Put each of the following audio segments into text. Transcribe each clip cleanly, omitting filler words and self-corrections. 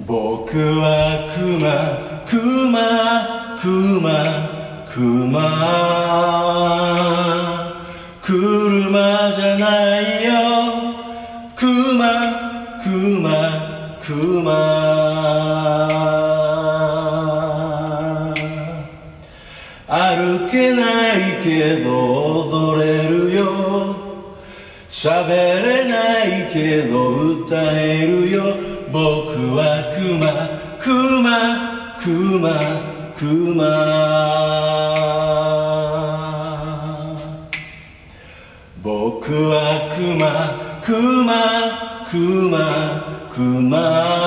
僕はクマクマクマクマ車じゃないよクマクマクマ歩けないけど踊れるよ喋れないけど歌えるよ僕はクマクマクマクマ僕はクマクマクマクマ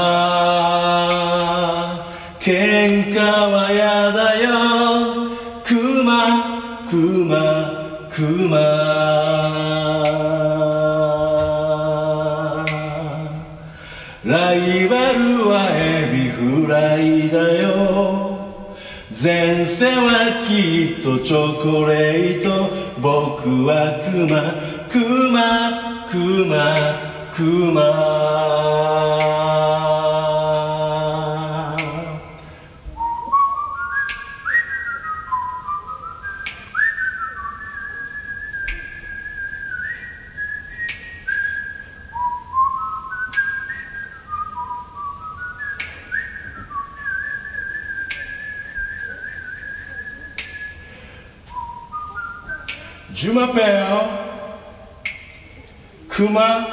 喧嘩はやだよクマクマクマライバルはエビフライだよ前世はきっとチョコレート僕はクマクマクマクマJe m'appelle Kuma.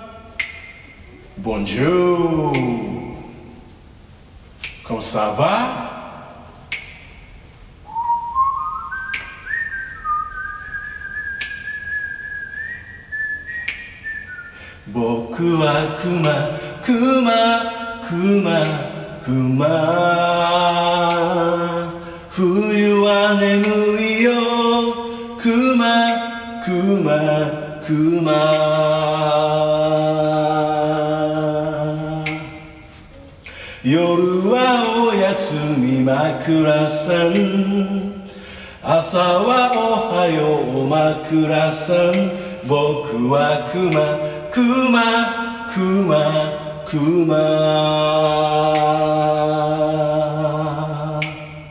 Bonjour. Comment ça va? Boku wa Kuma, Kuma, Kuma, Kuma. Fuyu wa nemui yo.クマクマクマ夜はおやすみ枕さん朝はおはよう枕さん僕はクマクマクマクマ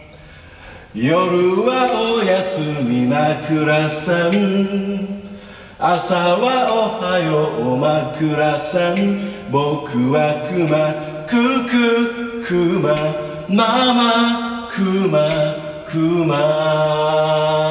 夜はおやすみ枕さん朝はおはよう枕さん僕はクマクククマママクマクマ